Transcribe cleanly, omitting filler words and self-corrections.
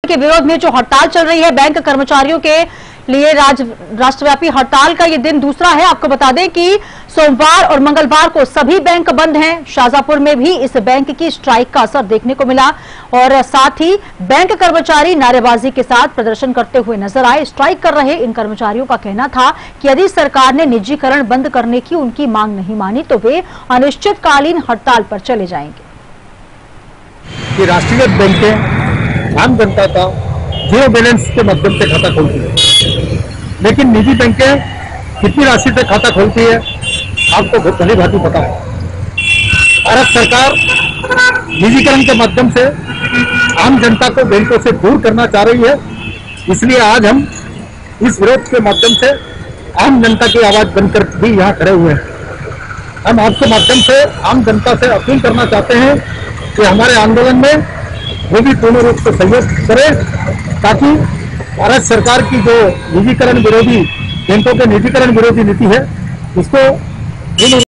के विरोध में जो हड़ताल चल रही है बैंक कर्मचारियों के लिए राष्ट्रव्यापी हड़ताल का ये दिन दूसरा है। आपको बता दें कि सोमवार और मंगलवार को सभी बैंक बंद हैं। शाहजहांपुर में भी इस बैंक की स्ट्राइक का असर देखने को मिला और साथ ही बैंक कर्मचारी नारेबाजी के साथ प्रदर्शन करते हुए नजर आए। स्ट्राइक कर रहे इन कर्मचारियों का कहना था कि यदि सरकार ने निजीकरण बंद करने की उनकी मांग नहीं मानी तो वे अनिश्चितकालीन हड़ताल पर चले जाएंगे। कि राष्ट्रीयकृत बैंकें आम जनता का जीरो बैलेंस के माध्यम से खाता खोलती है, लेकिन निजी बैंकें कितनी राशि से खाता खोलती है आपको भली भांति पता है। भारत सरकार निजीकरण के माध्यम से आम जनता को बैंकों से दूर करना चाह रही है। इसलिए आज हम इस विरोध के माध्यम से आम जनता की आवाज बनकर भी यहाँ खड़े हुए हैं। हम आपके माध्यम से आम जनता से अपील करना चाहते हैं कि हमारे आंदोलन में वो भी पूर्ण रूप से सहयोग करें, ताकि भारत सरकार की जो निजीकरण विरोधी बैंकों के निजीकरण विरोधी नीति है उसको